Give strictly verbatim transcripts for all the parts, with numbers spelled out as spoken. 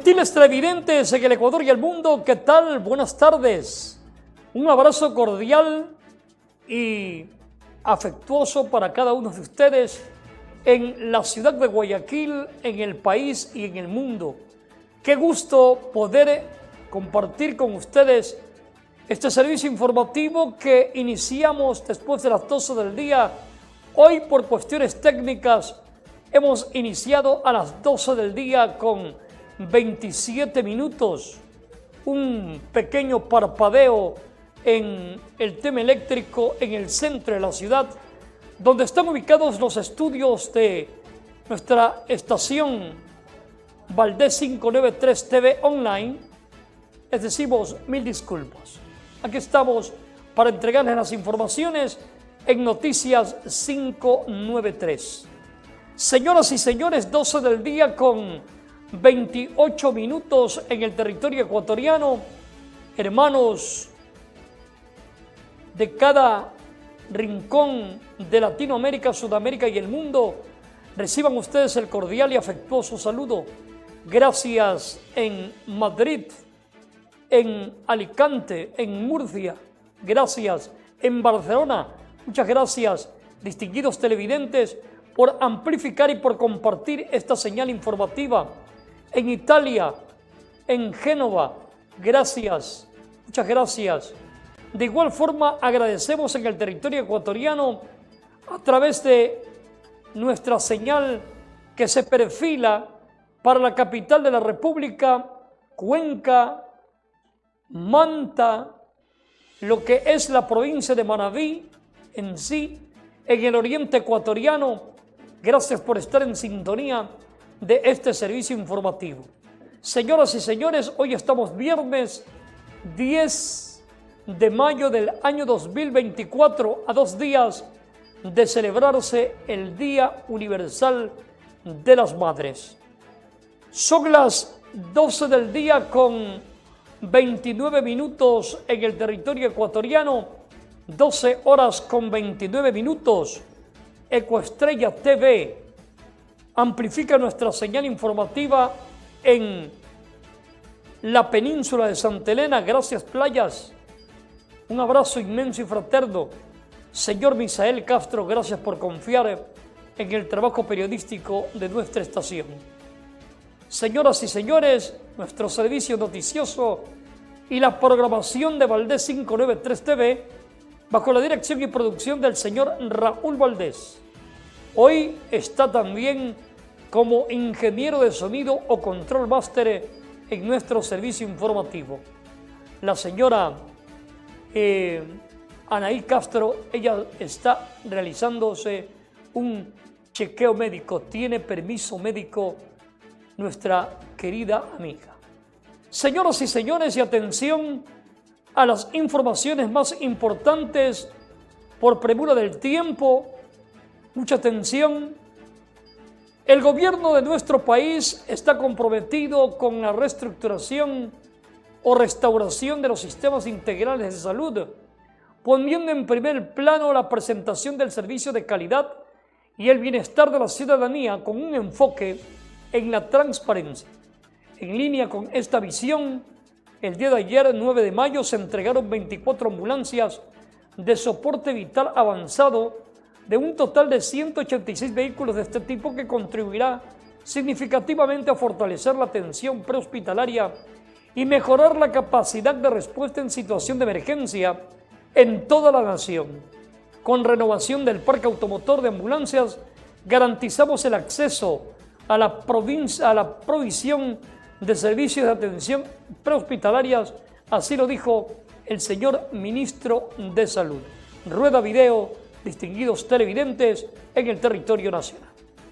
Gentiles televidentes en el Ecuador y el mundo, ¿qué tal? Buenas tardes. Un abrazo cordial y afectuoso para cada uno de ustedes en la ciudad de Guayaquil, en el país y en el mundo. Qué gusto poder compartir con ustedes este servicio informativo que iniciamos después de las doce del día. Hoy, por cuestiones técnicas, hemos iniciado a las doce del día con veintisiete minutos. Un pequeño parpadeo en el tema eléctrico en el centro de la ciudad, donde están ubicados los estudios de nuestra estación Valdés quinientos noventa y tres T V Online. Les decimos mil disculpas. Aquí estamos para entregarles las informaciones en Noticias quinientos noventa y tres. Señoras y señores, doce del día con veintiocho minutos en el territorio ecuatoriano. Hermanos de cada rincón de Latinoamérica, Sudamérica y el mundo, reciban ustedes el cordial y afectuoso saludo. Gracias en Madrid, en Alicante, en Murcia, gracias en Barcelona. Muchas gracias, distinguidos televidentes, por amplificar y por compartir esta señal informativa. En Italia, en Génova, gracias, muchas gracias. De igual forma, agradecemos en el territorio ecuatoriano a través de nuestra señal que se perfila para la capital de la República, Cuenca, Manta, lo que es la provincia de Manabí en sí, en el oriente ecuatoriano. Gracias por estar en sintonía de este servicio informativo. Señoras y señores, hoy estamos viernes diez de mayo del año dos mil veinticuatro, a dos días de celebrarse el Día Universal de las Madres. Son las doce del día con veintinueve minutos en el territorio ecuatoriano, doce horas con veintinueve minutos. Ecoestrella T V amplifica nuestra señal informativa en la península de Santa Elena. Gracias, playas. Un abrazo inmenso y fraterno. Señor Misael Castro, gracias por confiar en el trabajo periodístico de nuestra estación. Señoras y señores, nuestro servicio noticioso y la programación de Valdés quinientos noventa y tres T V, bajo la dirección y producción del señor Raúl Valdés. Hoy está también como ingeniero de sonido o control máster en nuestro servicio informativo la señora eh, Anaí Castro. Ella está realizándose un chequeo médico, tiene permiso médico nuestra querida amiga. Señoras y señores, y atención a las informaciones más importantes por premura del tiempo. Mucha atención. El gobierno de nuestro país está comprometido con la reestructuración o restauración de los sistemas integrales de salud, poniendo en primer plano la presentación del servicio de calidad y el bienestar de la ciudadanía con un enfoque en la transparencia. En línea con esta visión, el día de ayer, nueve de mayo, se entregaron veinticuatro ambulancias de soporte vital avanzado de un total de ciento ochenta y seis vehículos de este tipo, que contribuirá significativamente a fortalecer la atención prehospitalaria y mejorar la capacidad de respuesta en situación de emergencia en toda la nación. Con renovación del parque automotor de ambulancias, garantizamos el acceso a la, provincia, a la provisión de servicios de atención prehospitalarias, así lo dijo el señor ministro de Salud. Rueda video, distinguidos televidentes en el territorio nacional.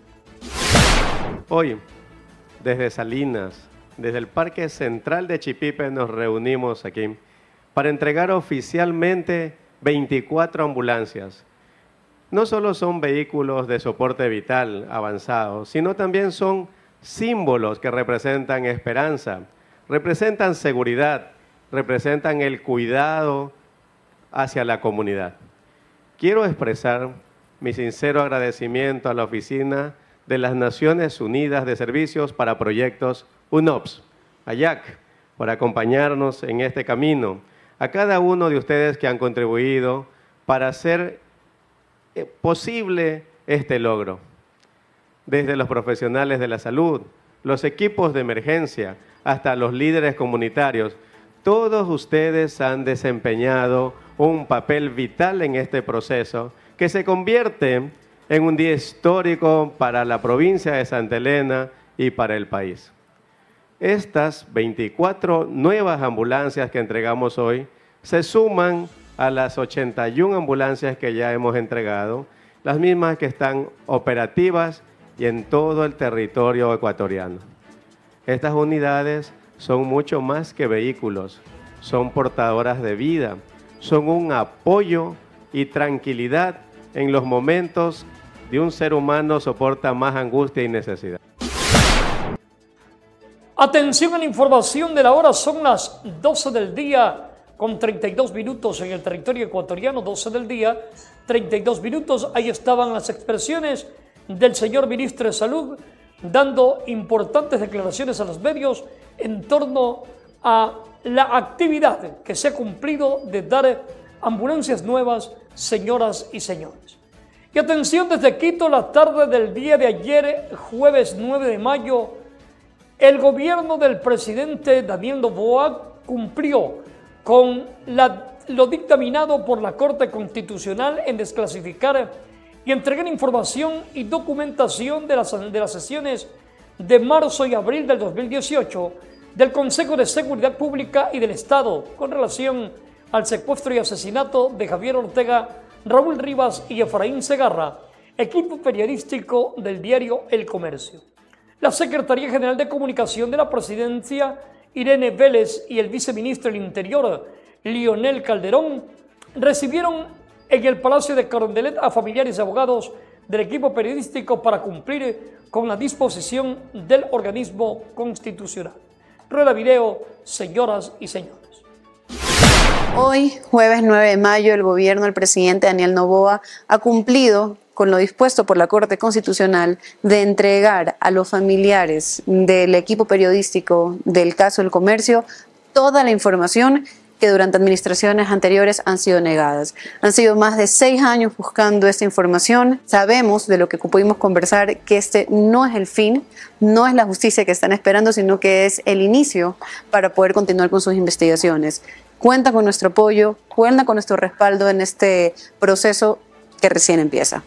Hoy, desde Salinas, desde el Parque Central de Chipipe, nos reunimos aquí para entregar oficialmente veinticuatro ambulancias. No solo son vehículos de soporte vital avanzados, sino también son símbolos que representan esperanza, representan seguridad, representan el cuidado hacia la comunidad. Quiero expresar mi sincero agradecimiento a la Oficina de las Naciones Unidas de Servicios para Proyectos, UNOPS, a Jack, por acompañarnos en este camino, a cada uno de ustedes que han contribuido para hacer posible este logro. Desde los profesionales de la salud, los equipos de emergencia, hasta los líderes comunitarios, todos ustedes han desempeñado un papel vital en este proceso que se convierte en un día histórico para la provincia de Santa Elena y para el país. Estas veinticuatro nuevas ambulancias que entregamos hoy se suman a las ochenta y una ambulancias que ya hemos entregado, las mismas que están operativas y en todo el territorio ecuatoriano. Estas unidades son mucho más que vehículos, son portadoras de vida, son un apoyo y tranquilidad en los momentos de un ser humano soporta más angustia y necesidad. Atención a la información de la hora, son las doce del día con treinta y dos minutos en el territorio ecuatoriano, doce del día, treinta y dos minutos. Ahí estaban las expresiones del señor ministro de Salud, dando importantes declaraciones a los medios en torno a la actividad que se ha cumplido de dar ambulancias nuevas, señoras y señores. Y atención, desde Quito, la tarde del día de ayer, jueves nueve de mayo, el gobierno del presidente Daniel Noboa cumplió con la, lo dictaminado por la Corte Constitucional en desclasificar y entregar información y documentación de las, de las sesiones de marzo y abril del dos mil dieciocho del Consejo de Seguridad Pública y del Estado con relación al secuestro y asesinato de Javier Ortega, Raúl Rivas y Efraín Segarra, equipo periodístico del diario El Comercio. La Secretaría General de Comunicación de la Presidencia, Irene Vélez, y el viceministro del Interior, Lionel Calderón, recibieron en el Palacio de Carondelet a familiares y abogados del equipo periodístico para cumplir con la disposición del organismo constitucional. Rueda video, señoras y señores. Hoy, jueves nueve de mayo, el gobierno del presidente Daniel Noboa ha cumplido con lo dispuesto por la Corte Constitucional de entregar a los familiares del equipo periodístico del caso El Comercio toda la información que durante administraciones anteriores han sido negadas. Han sido más de seis años buscando esta información. Sabemos, de lo que pudimos conversar, que este no es el fin, no es la justicia que están esperando, sino que es el inicio para poder continuar con sus investigaciones. Cuenta con nuestro apoyo, cuenta con nuestro respaldo en este proceso que recién empieza.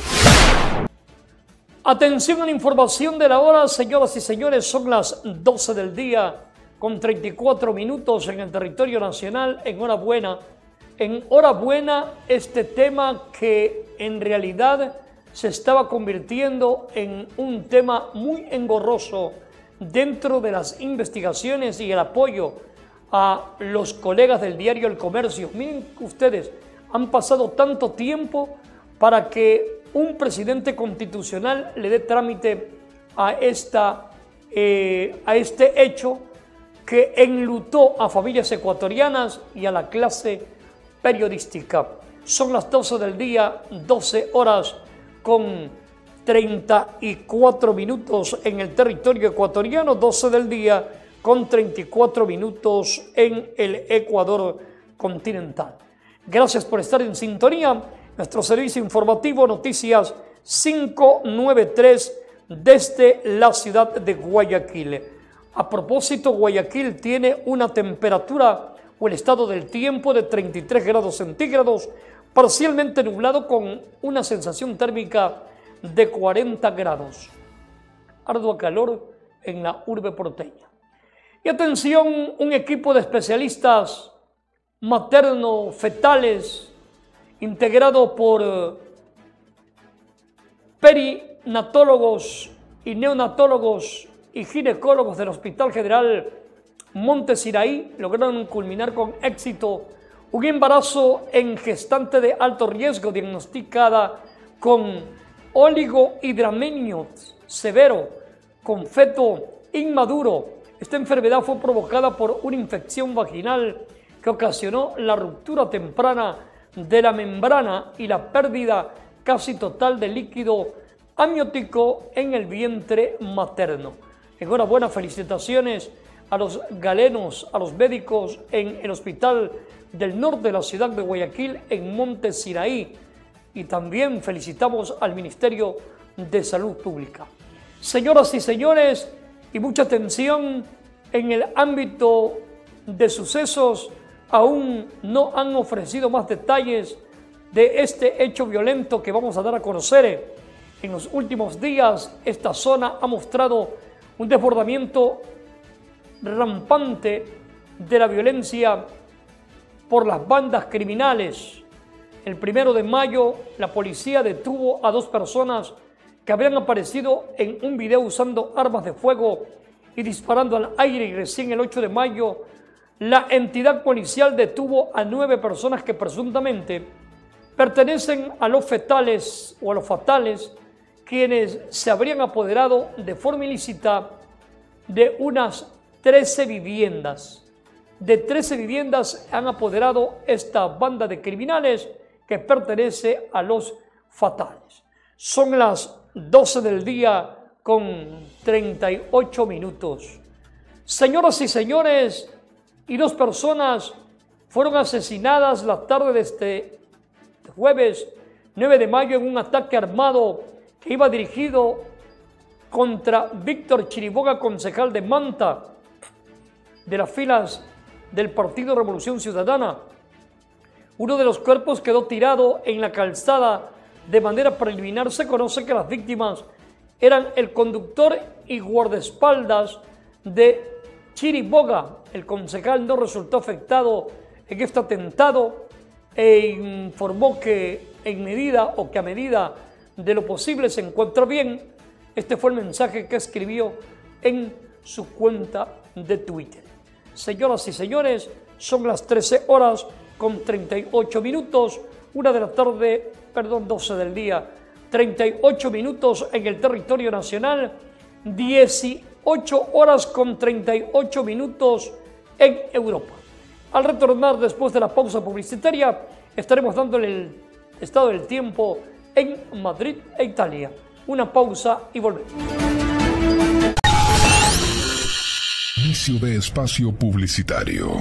Atención a la información de la hora, señoras y señores, son las doce del día con treinta y cuatro minutos en el territorio nacional. Enhorabuena, enhorabuena este tema que en realidad se estaba convirtiendo en un tema muy engorroso dentro de las investigaciones y el apoyo a los colegas del diario El Comercio. Miren ustedes, han pasado tanto tiempo para que un presidente constitucional le dé trámite a, esta, eh, a este hecho que enlutó a familias ecuatorianas y a la clase periodística. Son las doce del día, doce horas con treinta y cuatro minutos en el territorio ecuatoriano, doce del día con treinta y cuatro minutos en el Ecuador continental. Gracias por estar en sintonía. Nuestro servicio informativo Noticias cinco noventa y tres desde la ciudad de Guayaquil. A propósito, Guayaquil tiene una temperatura o el estado del tiempo de treinta y tres grados centígrados, parcialmente nublado con una sensación térmica de cuarenta grados. Ardua calor en la urbe porteña. Y atención, un equipo de especialistas materno-fetales integrado por perinatólogos y neonatólogos y ginecólogos del Hospital General Monte Sinaí lograron culminar con éxito un embarazo en gestante de alto riesgo diagnosticada con oligohidramnios severo con feto inmaduro. Esta enfermedad fue provocada por una infección vaginal que ocasionó la ruptura temprana de la membrana y la pérdida casi total de líquido amniótico en el vientre materno. Enhorabuena, felicitaciones a los galenos, a los médicos en el Hospital del Norte de la ciudad de Guayaquil, en Monte Sinaí. Y también felicitamos al Ministerio de Salud Pública. Señoras y señores, y mucha atención, en el ámbito de sucesos, aún no han ofrecido más detalles de este hecho violento que vamos a dar a conocer. En los últimos días, esta zona ha mostrado un desbordamiento rampante de la violencia por las bandas criminales. El primero de mayo, la policía detuvo a dos personas que habían aparecido en un video usando armas de fuego y disparando al aire, y recién el ocho de mayo, la entidad policial detuvo a nueve personas que presuntamente pertenecen a los fetales o a los fatales, quienes se habrían apoderado de forma ilícita de unas trece viviendas. De trece viviendas han apoderado esta banda de criminales que pertenece a los fatales. Son las doce del día con treinta y ocho minutos. Señoras y señores, y dos personas fueron asesinadas la tarde de este jueves nueve de mayo en un ataque armado que iba dirigido contra Víctor Chiriboga, concejal de Manta, de las filas del Partido Revolución Ciudadana. Uno de los cuerpos quedó tirado en la calzada. De manera preliminar se conoce que las víctimas eran el conductor y guardaespaldas de Chiriboga. El concejal no resultó afectado en este atentado e informó que en medida o que a medida de lo posible se encuentra bien. Este fue el mensaje que escribió en su cuenta de Twitter. Señoras y señores, son las trece horas con treinta y ocho minutos, una de la tarde, perdón, doce del día, treinta y ocho minutos en el territorio nacional, dieciocho horas con treinta y ocho minutos en Europa. Al retornar después de la pausa publicitaria, estaremos dándole el estado del tiempo en Madrid e Italia. Una pausa y volvemos. Inicio de espacio publicitario.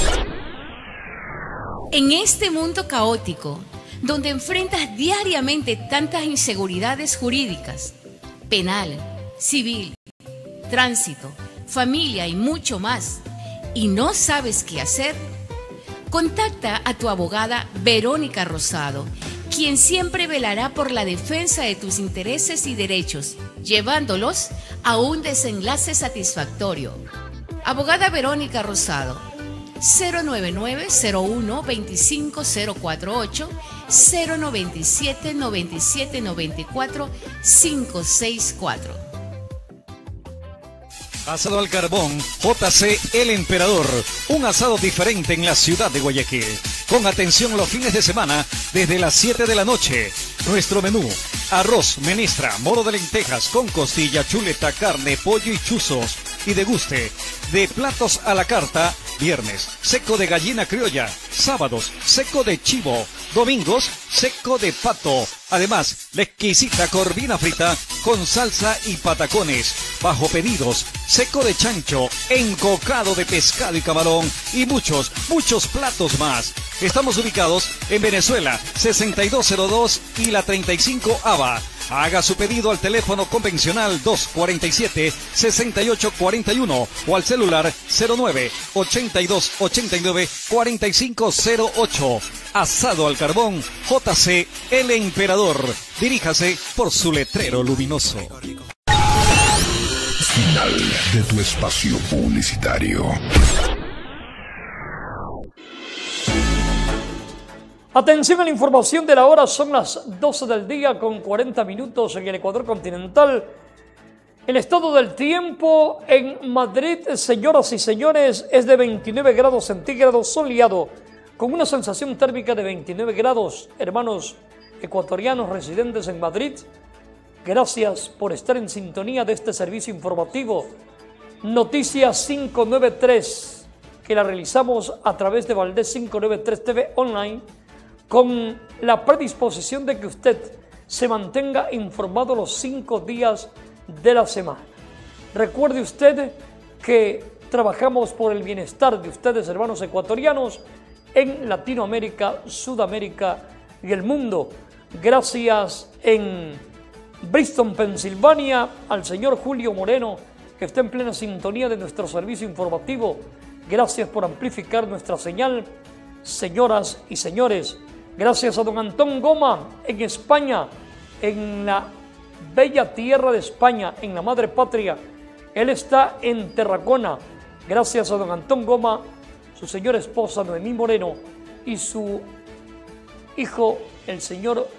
En este mundo caótico, donde enfrentas diariamente tantas inseguridades jurídicas, penal, civil, tránsito, familia y mucho más, y no sabes qué hacer, contacta a tu abogada Verónica Rosado, quien siempre velará por la defensa de tus intereses y derechos, llevándolos a un desenlace satisfactorio. Abogada Verónica Rosado, cero nueve nueve, cero uno, veinticinco, cero cuarenta y ocho, cero noventa y siete, noventa y siete, noventa y cuatro, quinientos sesenta y cuatro. Asado al carbón, J C El Emperador, un asado diferente en la ciudad de Guayaquil. Con atención los fines de semana desde las siete de la noche. Nuestro menú: arroz, menestra, moro de lentejas con costilla, chuleta, carne, pollo y chuzos. Y deguste de platos a la carta: viernes, seco de gallina criolla; sábados, seco de chivo; domingos, seco de pato. Además, la exquisita corvina frita con salsa y patacones. Bajo pedidos, seco de chancho, encocado de pescado y camarón y muchos, muchos platos más. Estamos ubicados en Venezuela, sesenta y dos cero dos y la treinta y cinco Ava. Haga su pedido al teléfono convencional dos cuarenta y siete, sesenta y ocho cuarenta y uno o al celular cero nueve, ochenta y dos ochenta y nueve, cuarenta y cinco cero ocho. Asado al carbón, J C El Emperador. Diríjase por su letrero luminoso. Final de tu espacio publicitario. Atención a la información de la hora, son las doce del día con cuarenta minutos en el Ecuador continental. El estado del tiempo en Madrid, señoras y señores, es de veintinueve grados centígrados, soleado, con una sensación térmica de veintinueve grados. Hermanos ecuatorianos residentes en Madrid, gracias por estar en sintonía de este servicio informativo. Noticias quinientos noventa y tres, que la realizamos a través de Valdés quinientos noventa y tres T V Online, con la predisposición de que usted se mantenga informado los cinco días de la semana. Recuerde usted que trabajamos por el bienestar de ustedes, hermanos ecuatorianos, en Latinoamérica, Sudamérica y el mundo. Gracias en Bristol, Pensilvania, al señor Julio Moreno, que está en plena sintonía de nuestro servicio informativo. Gracias por amplificar nuestra señal, señoras y señores. Gracias a don Antón Goma en España, en la bella tierra de España, en la madre patria. Él está en Tarragona. Gracias a don Antón Goma, su señora esposa Noemí Moreno y su hijo, el señor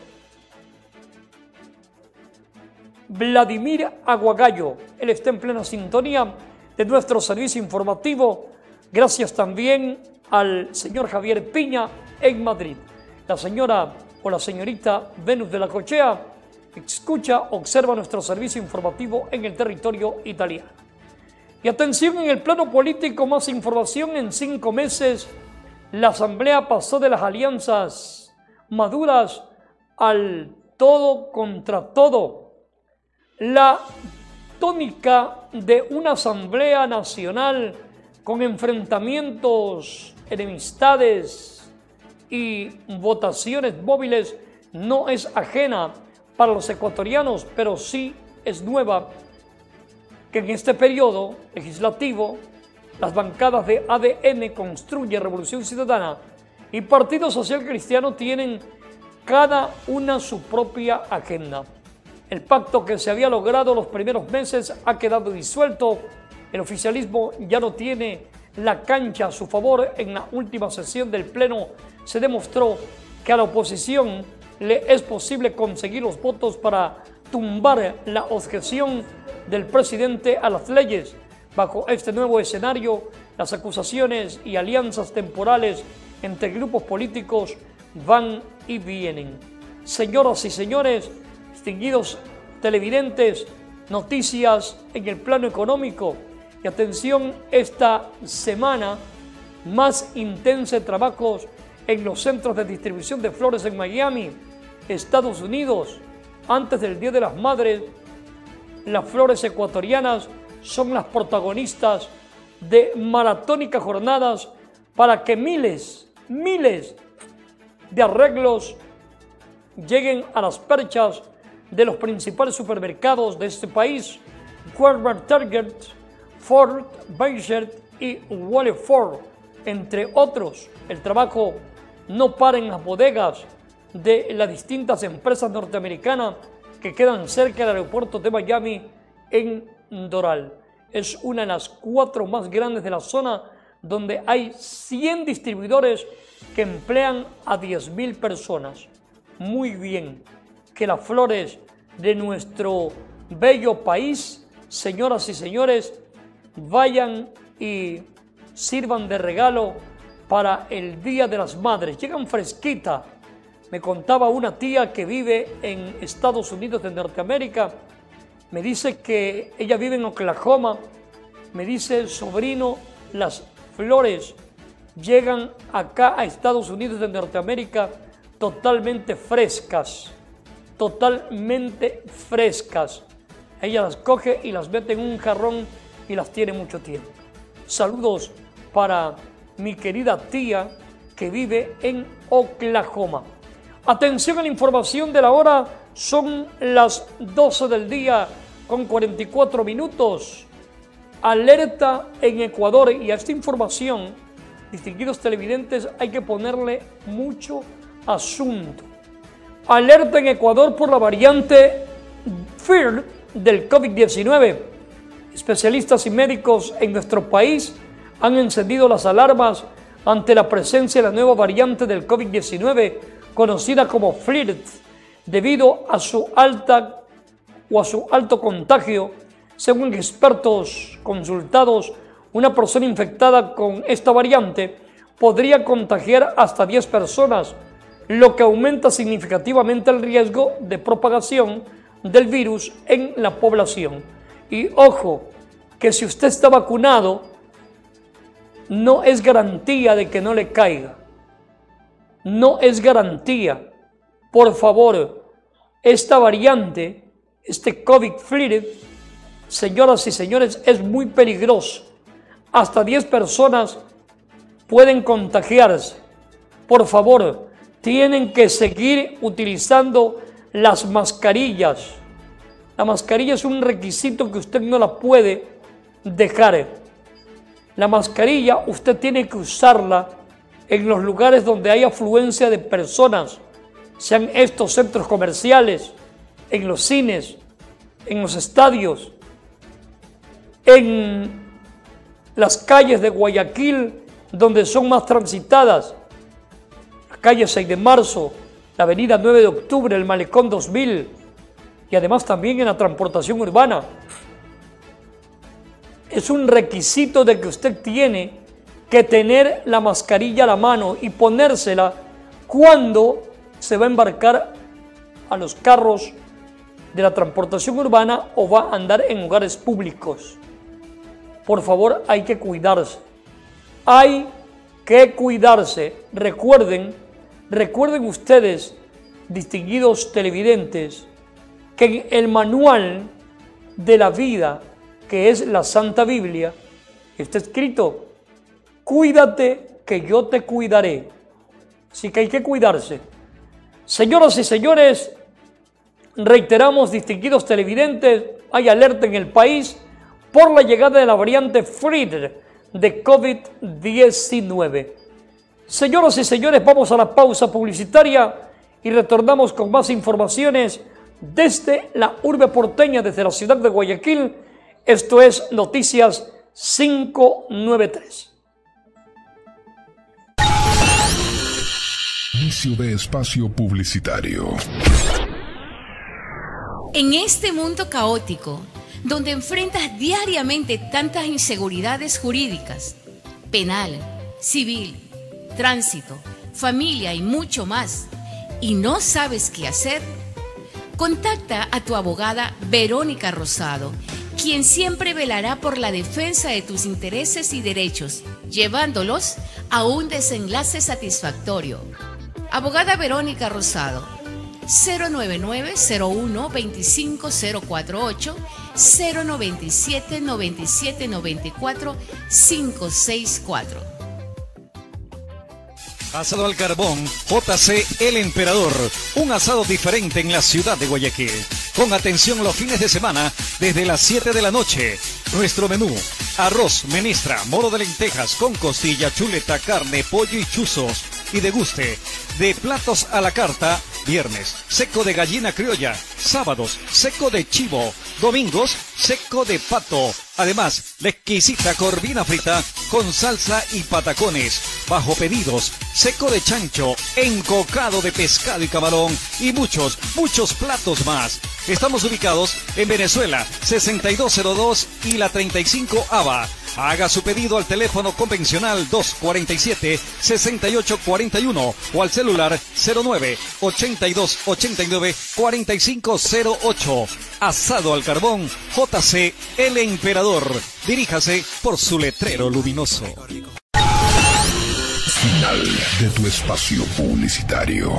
Vladimir Aguagallo. Él está en plena sintonía de nuestro servicio informativo. Gracias también al señor Javier Piña en Madrid. La señora o la señorita Venus de la Cochea escucha, observa nuestro servicio informativo en el territorio italiano. Y atención, en el plano político, más información. En cinco meses, la Asamblea pasó de las alianzas maduras al todo contra todo. La tónica de una Asamblea Nacional con enfrentamientos, enemistades y votaciones móviles no es ajena para los ecuatorianos, pero sí es nueva, que en este periodo legislativo las bancadas de A D N, Construye, Revolución Ciudadana y Partido Social Cristiano tienen cada una su propia agenda. El pacto que se había logrado los primeros meses ha quedado disuelto. El oficialismo ya no tiene la cancha a su favor. En la última sesión del Pleno se demostró que a la oposición le es posible conseguir los votos para tumbar la objeción del presidente a las leyes. Bajo este nuevo escenario, las acusaciones y alianzas temporales entre grupos políticos van y vienen. Señoras y señores, distinguidos televidentes, noticias en el plano económico. Y atención, esta semana más intensa de trabajos en los centros de distribución de flores en Miami, Estados Unidos. Antes del Día de las Madres, las flores ecuatorianas son las protagonistas de maratónicas jornadas para que miles, miles de arreglos lleguen a las perchas de los principales supermercados de este país: Walmart, Target, Ford, Bayer y Walford, entre otros. El trabajo no para en las bodegas de las distintas empresas norteamericanas que quedan cerca del aeropuerto de Miami en Doral. Es una de las cuatro más grandes de la zona, donde hay cien distribuidores que emplean a diez mil personas. Muy bien, que las flores de nuestro bello país, señoras y señores, vayan y sirvan de regalo para el Día de las Madres. Llegan fresquita. Me contaba una tía que vive en Estados Unidos de Norteamérica. Me dice que ella vive en Oklahoma. Me dice, sobrino, las flores llegan acá a Estados Unidos de Norteamérica totalmente frescas. Totalmente frescas. Ella las coge y las mete en un jarrón y las tiene mucho tiempo. Saludos para mi querida tía que vive en Oklahoma. Atención a la información de la hora. Son las doce del día con cuarenta y cuatro minutos. Alerta en Ecuador, y a esta información, distinguidos televidentes, hay que ponerle mucho asunto. Alerta en Ecuador por la variante Fear del COVID diecinueve. Especialistas y médicos en nuestro país han encendido las alarmas ante la presencia de la nueva variante del COVID diecinueve, conocida como Flirt, debido a su alta o a su alto contagio. Según expertos consultados, una persona infectada con esta variante podría contagiar hasta diez personas, lo que aumenta significativamente el riesgo de propagación del virus en la población. Y ojo, que si usted está vacunado, no es garantía de que no le caiga. No es garantía. Por favor, esta variante, este COVID Flirt, señoras y señores, es muy peligroso. hasta diez personas pueden contagiarse. Por favor, tienen que seguir utilizando las mascarillas. La mascarilla es un requisito que usted no la puede dejar. La mascarilla usted tiene que usarla en los lugares donde hay afluencia de personas, sean estos centros comerciales, en los cines, en los estadios, en las calles de Guayaquil, donde son más transitadas, la calle seis de marzo, la avenida nueve de octubre, el Malecón dos mil, y además también en la transportación urbana. Es un requisito de que usted tiene que tener la mascarilla a la mano y ponérsela cuando se va a embarcar a los carros de la transportación urbana o va a andar en lugares públicos. Por favor, hay que cuidarse. Hay que cuidarse. Recuerden, recuerden ustedes, distinguidos televidentes, que en el manual de la vida, que es la Santa Biblia, está escrito: cuídate que yo te cuidaré. Así que hay que cuidarse. Señoras y señores, reiteramos, distinguidos televidentes, hay alerta en el país por la llegada de la variante Fried de COVID diecinueve. Señoras y señores, vamos a la pausa publicitaria y retornamos con más informaciones desde la urbe porteña, desde la ciudad de Guayaquil. Esto es Noticias quinientos noventa y tres. Inicio de espacio publicitario. En este mundo caótico, donde enfrentas diariamente tantas inseguridades jurídicas, penal, civil, tránsito, familia y mucho más, y no sabes qué hacer, contacta a tu abogada Verónica Rosado, quien siempre velará por la defensa de tus intereses y derechos, llevándolos a un desenlace satisfactorio. Abogada Verónica Rosado, cero nueve nueve, cero uno, veinticinco, cero cuarenta y ocho, cero noventa y siete, noventa y siete, noventa y cuatro, quinientos sesenta y cuatro. Asado al carbón, J C El Emperador, un asado diferente en la ciudad de Guayaquil. Con atención los fines de semana desde las siete de la noche. Nuestro menú: arroz, menestra, moro de lentejas con costilla, chuleta, carne, pollo y chuzos. Y deguste de platos a la carta: viernes, seco de gallina criolla; sábados, seco de chivo; domingos, seco de pato. Además, la exquisita corvina frita con salsa y patacones. Bajo pedidos, seco de chancho, encocado de pescado y camarón y muchos, muchos platos más. Estamos ubicados en Venezuela, sesenta y dos cero dos y la treinta y cinco Ava. Haga su pedido al teléfono convencional dos cuarenta y siete, sesenta y ocho cuarenta y uno o al celular cero nueve, ochenta y dos ochenta y nueve, cuarenta y cinco cero ocho. Asado al carbón, J C El Emperador. Diríjase por su letrero luminoso. Final de tu espacio publicitario.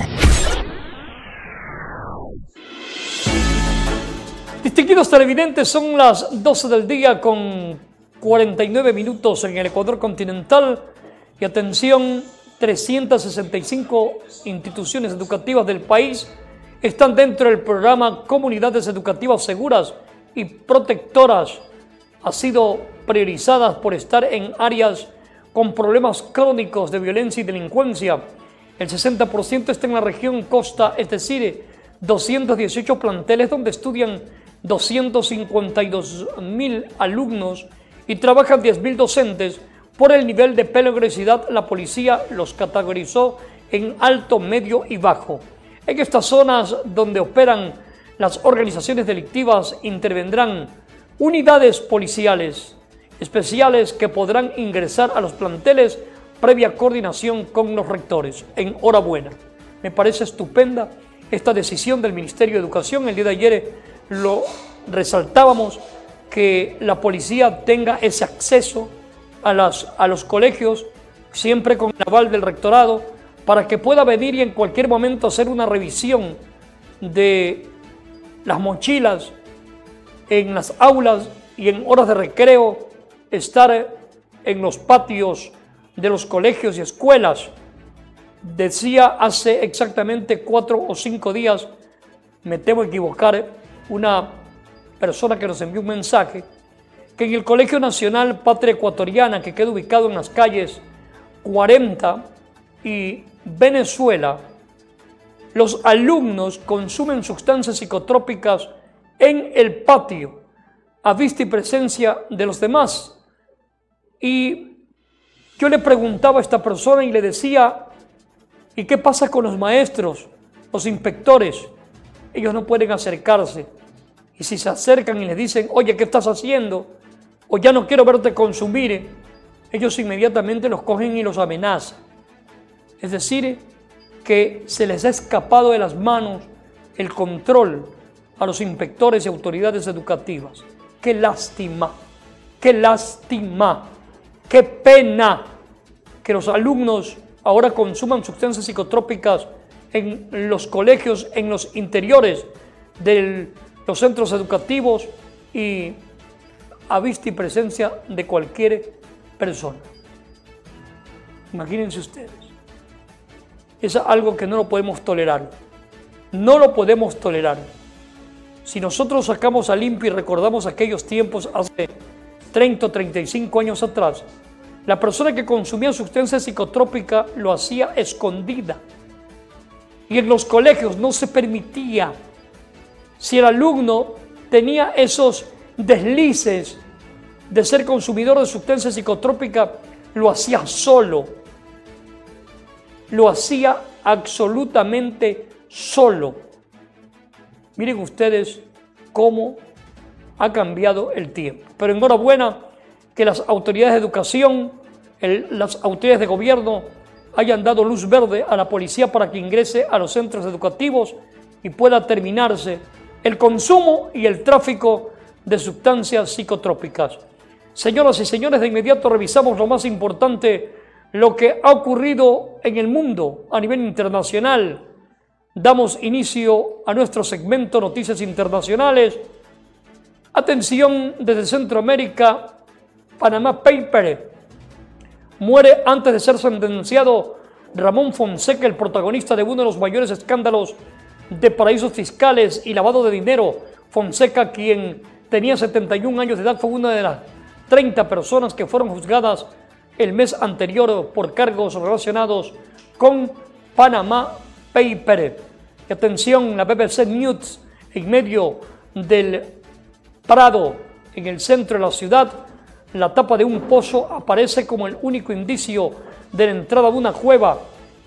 Distinguidos televidentes, son las doce del día con cuarenta y nueve minutos en el Ecuador continental. Y atención, trescientas sesenta y cinco instituciones educativas del país están dentro del programa Comunidades Educativas Seguras y Protectoras. Han sido priorizadas por estar en áreas con problemas crónicos de violencia y delincuencia. El sesenta por ciento está en la región costa, es decir, doscientos dieciocho planteles donde estudian doscientos cincuenta y dos mil alumnos y trabajan diez mil docentes. Por el nivel de peligrosidad, la policía los categorizó en alto, medio y bajo. En estas zonas donde operan las organizaciones delictivas intervendrán unidades policiales especiales que podrán ingresar a los planteles previa coordinación con los rectores. Enhorabuena. Me parece estupenda esta decisión del Ministerio de Educación. El día de ayer lo resaltábamos, que la policía tenga ese acceso a, las, a los colegios, siempre con el aval del rectorado, para que pueda venir y en cualquier momento hacer una revisión de las mochilas en las aulas y en horas de recreo, estar en los patios de los colegios y escuelas. Decía hace exactamente cuatro o cinco días, me temo equivocar, una persona que nos envió un mensaje, que en el Colegio Nacional Patria Ecuatoriana, que queda ubicado en las calles cuarenta y Venezuela, los alumnos consumen sustancias psicotrópicas en el patio, a vista y presencia de los demás. Y yo le preguntaba a esta persona y le decía, ¿y qué pasa con los maestros, los inspectores? Ellos no pueden acercarse. Y si se acercan y les dicen, oye, ¿qué estás haciendo? O ya no quiero verte consumir, ellos inmediatamente los cogen y los amenazan. Es decir, que se les ha escapado de las manos el control a los inspectores y autoridades educativas. ¡Qué lástima! ¡Qué lástima! ¡Qué pena que los alumnos ahora consuman sustancias psicotrópicas en los colegios, en los interiores de los centros educativos y a vista y presencia de cualquier persona? Imagínense ustedes. Es algo que no lo podemos tolerar. No lo podemos tolerar. Si nosotros sacamos a limpio y recordamos aquellos tiempos hace treinta o treinta y cinco años atrás, la persona que consumía sustancia psicotrópica lo hacía escondida. Y en los colegios no se permitía. Si el alumno tenía esos deslices de ser consumidor de sustancia psicotrópica, lo hacía solo. Lo hacía absolutamente solo. Miren ustedes cómo ha cambiado el tiempo. Pero enhorabuena que las autoridades de educación, el, las autoridades de gobierno hayan dado luz verde a la policía para que ingrese a los centros educativos y pueda terminarse el consumo y el tráfico de sustancias psicotrópicas. Señoras y señores, de inmediato revisamos lo más importante, lo que ha ocurrido en el mundo a nivel internacional. Damos inicio a nuestro segmento Noticias Internacionales. Atención, desde Centroamérica, Panama Paper. Muere antes de ser sentenciado Ramón Fonseca, el protagonista de uno de los mayores escándalos de paraísos fiscales y lavado de dinero. Fonseca, quien tenía setenta y un años de edad, fue una de las treinta personas que fueron juzgadas el mes anterior por cargos relacionados con Panama Paper. Y atención, la B B C News, en medio del Prado, en el centro de la ciudad, la tapa de un pozo aparece como el único indicio de la entrada de una cueva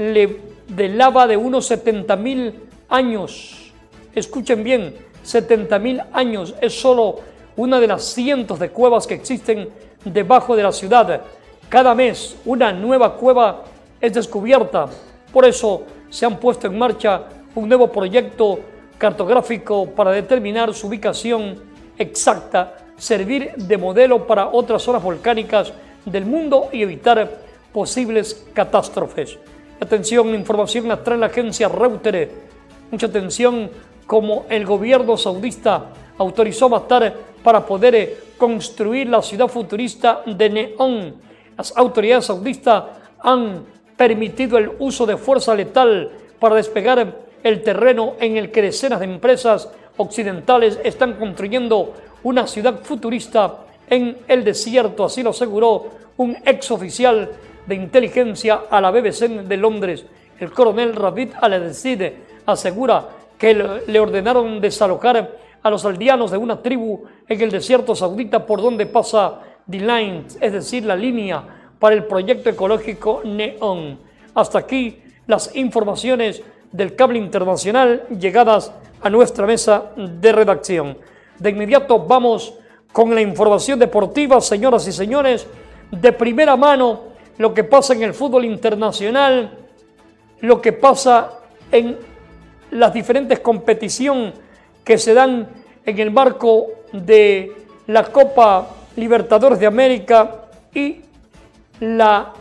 de lava de unos setenta mil años. Escuchen bien, setenta mil años es solo una de las cientos de cuevas que existen debajo de la ciudad. Cada mes una nueva cueva es descubierta. Por eso se han puesto en marcha un nuevo proyecto cartográfico para determinar su ubicación exacta, servir de modelo para otras zonas volcánicas del mundo y evitar posibles catástrofes. Atención, información la trae la agencia Reuters. Mucha atención, como el gobierno saudita autorizó matar para poder construir la ciudad futurista de Neom. Las autoridades saudistas han permitido el uso de fuerza letal para despegar el terreno en el que decenas de empresas occidentales están construyendo una ciudad futurista en el desierto. Así lo aseguró un ex oficial de inteligencia a la B B C de Londres. El coronel Ravid Al-Adesid asegura que le ordenaron desalojar a los aldeanos de una tribu en el desierto saudita por donde pasa The Line, es decir, la línea para el proyecto ecológico Neom. Hasta aquí las informaciones del cable internacional llegadas a nuestra mesa de redacción. De inmediato vamos con la información deportiva, señoras y señores, de primera mano, lo que pasa en el fútbol internacional, lo que pasa en las diferentes competiciones que se dan en el marco de la Copa Libertadores de América y la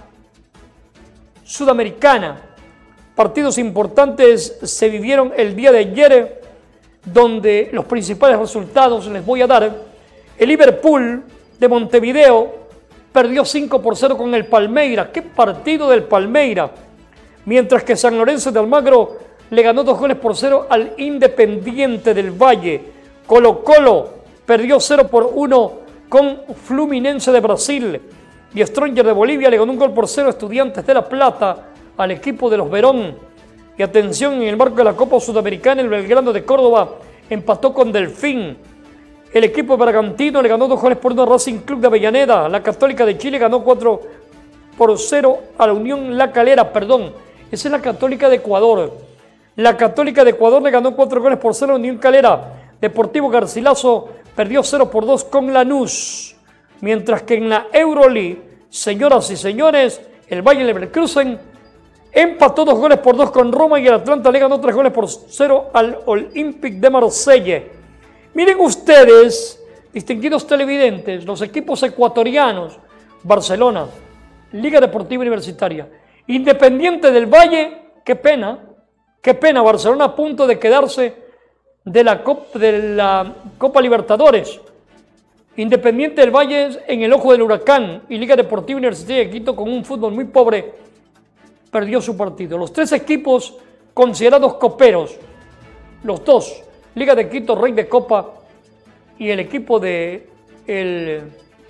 Sudamericana. Partidos importantes se vivieron el día de ayer, donde los principales resultados les voy a dar. El Liverpool de Montevideo perdió cinco por cero con el Palmeiras. ¡Qué partido del Palmeiras! Mientras que San Lorenzo de Almagro le ganó dos goles por cero al Independiente del Valle. Colo Colo perdió cero por uno con Fluminense de Brasil. Y Stronger de Bolivia le ganó un gol por cero a Estudiantes de La Plata al equipo de los Verón. Y atención, en el marco de la Copa Sudamericana, el Belgrano de Córdoba empató con Delfín. El equipo bergantino le ganó dos goles por uno a Racing Club de Avellaneda. La Católica de Chile ganó cuatro por cero a la Unión La Calera, perdón. Esa es la Católica de Ecuador. La Católica de Ecuador le ganó cuatro goles por cero a Unión Calera. Deportivo Garcilaso perdió cero por dos con Lanús. Mientras que en la Euroleague, señoras y señores, el Bayer Leverkusen empató dos goles por dos con Roma y el Atlanta le ganó tres goles por cero al Olympique de Marsella. Miren ustedes, distinguidos televidentes, los equipos ecuatorianos, Barcelona, Liga Deportiva Universitaria, Independiente del Valle, qué pena, qué pena, Barcelona a punto de quedarse de la Copa, de la Copa Libertadores. Independiente del Valle en el ojo del huracán y Liga Deportiva Universitaria de Quito con un fútbol muy pobre perdió su partido. Los tres equipos considerados coperos, los dos, Liga de Quito, Rey de Copa y el equipo de el,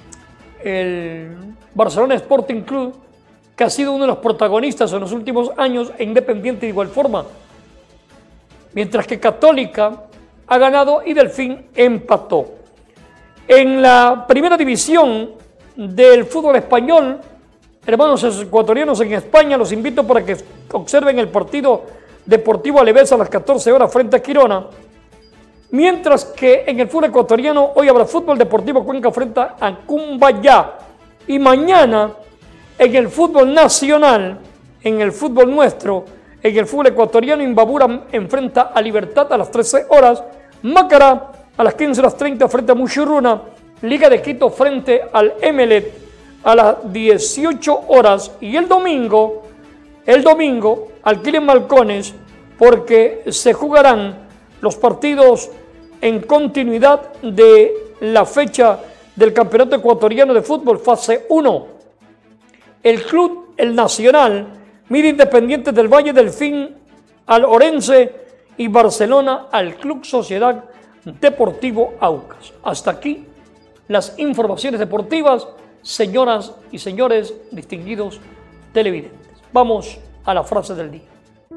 el Barcelona Sporting Club, que ha sido uno de los protagonistas en los últimos años, e Independiente de igual forma. Mientras que Católica ha ganado y Delfín empató. En la primera división del fútbol español, hermanos ecuatorianos en España, los invito para que observen el partido Deportivo Alavés a las catorce horas frente a Girona. Mientras que en el fútbol ecuatoriano hoy habrá fútbol Deportivo Cuenca frente a Cumbayá. Y mañana en el fútbol nacional, en el fútbol nuestro, en el fútbol ecuatoriano, Imbabura enfrenta a Libertad a las trece horas, Macará a las quince horas treinta frente a Muchurruna, Liga de Quito frente al Emelec a las dieciocho horas y el domingo, el domingo, alquilen balcones porque se jugarán los partidos en continuidad de la fecha del Campeonato Ecuatoriano de Fútbol fase uno. El club, el Nacional, mide Independiente del Valle, Delfín al Orense y Barcelona al Club Sociedad Deportivo Aucas. Hasta aquí las informaciones deportivas, señoras y señores distinguidos televidentes. Vamos a la frase del día.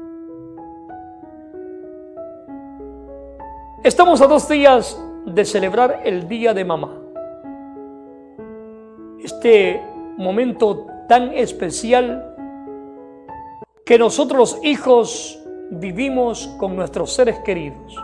Estamos a dos días de celebrar el Día de Mamá. Este momento tan especial que nosotros los hijos vivimos con nuestros seres queridos.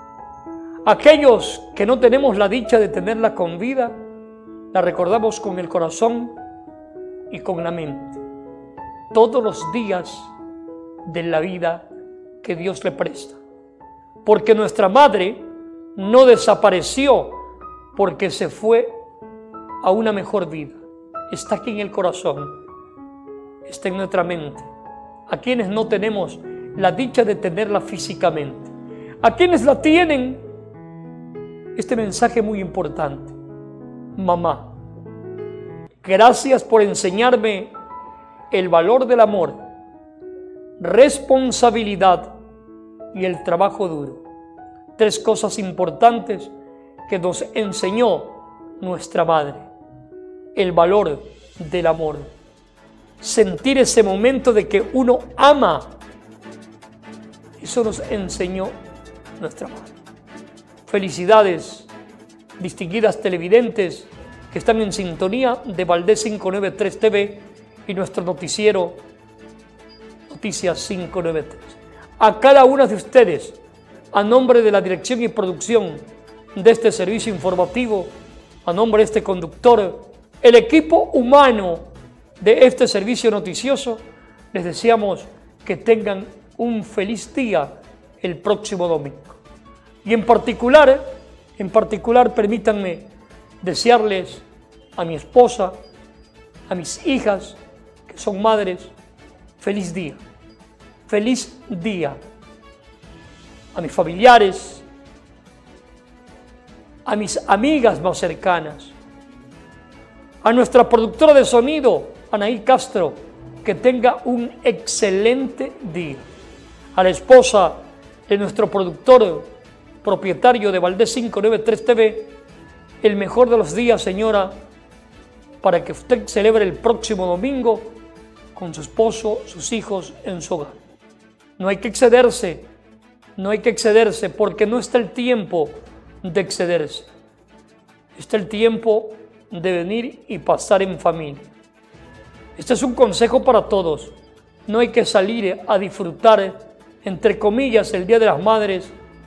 Aquellos que no tenemos la dicha de tenerla con vida, la recordamos con el corazón y con la mente. Todos los días de la vida que Dios le presta. Porque nuestra madre no desapareció porque se fue a una mejor vida. Está aquí en el corazón, está en nuestra mente. A quienes no tenemos la dicha de tenerla físicamente. A quienes la tienen, este mensaje muy importante. Mamá, gracias por enseñarme el valor del amor, responsabilidad y el trabajo duro. Tres cosas importantes que nos enseñó nuestra madre. El valor del amor. Sentir ese momento de que uno ama. Eso nos enseñó nuestra madre. Felicidades, distinguidas televidentes que están en sintonía de Valdés quinientos noventa y tres T V y nuestro noticiero Noticias quinientos noventa y tres. A cada una de ustedes, a nombre de la dirección y producción de este servicio informativo, a nombre de este conductor, el equipo humano de este servicio noticioso, les deseamos que tengan un feliz día el próximo domingo. Y en particular, en particular, permítanme desearles a mi esposa, a mis hijas, que son madres, feliz día. Feliz día. A mis familiares, a mis amigas más cercanas, A nuestra productora de sonido, Anaí Castro, que tenga un excelente día. A la esposa de nuestro productor, propietario de Valdés cinco noventa y tres T V, el mejor de los días, señora, para que usted celebre el próximo domingo con su esposo, sus hijos en su hogar. No hay que excederse, no hay que excederse, porque no está el tiempo de excederse. Está el tiempo de venir y pasar en familia. Este es un consejo para todos. No hay que salir a disfrutar, entre comillas, el Día de las Madres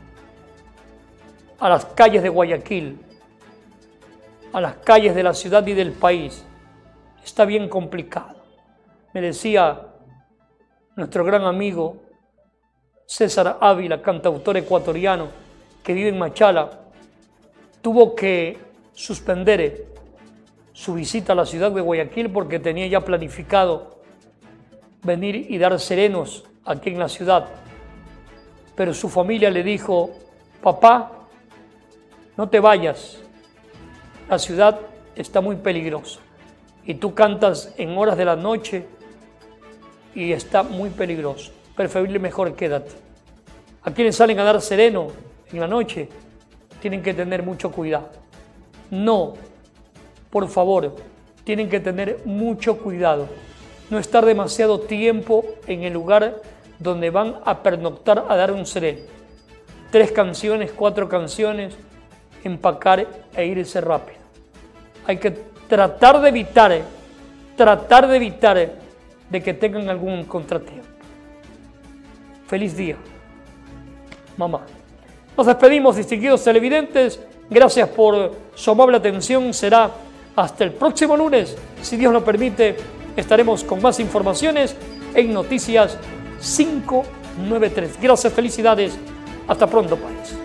a las calles de Guayaquil, a las calles de la ciudad y del país. Está bien complicado. Me decía nuestro gran amigo César Ávila, cantautor ecuatoriano que vive en Machala, tuvo que suspender su visita a la ciudad de Guayaquil porque tenía ya planificado venir y dar serenos aquí en la ciudad. Pero su familia le dijo: papá, no te vayas, la ciudad está muy peligrosa y tú cantas en horas de la noche y está muy peligroso, preferible mejor quédate. A quienes salen a dar sereno en la noche tienen que tener mucho cuidado. No, por favor, tienen que tener mucho cuidado. No estar demasiado tiempo en el lugar donde van a pernoctar a dar un sereno. Tres canciones, cuatro canciones, empacar e irse rápido. Hay que tratar de evitar, tratar de evitar de que tengan algún contratiempo. Feliz día, mamá. Nos despedimos, distinguidos televidentes. Gracias por su amable atención. Será hasta el próximo lunes. Si Dios lo permite, estaremos con más informaciones en Noticias cinco noventa y tres. Gracias, felicidades. Hasta pronto, país.